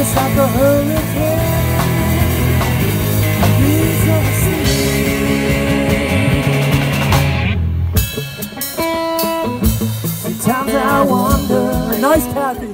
just like a hurricane. He's on the sea. Sometimes I wonder. Nice, Kathy.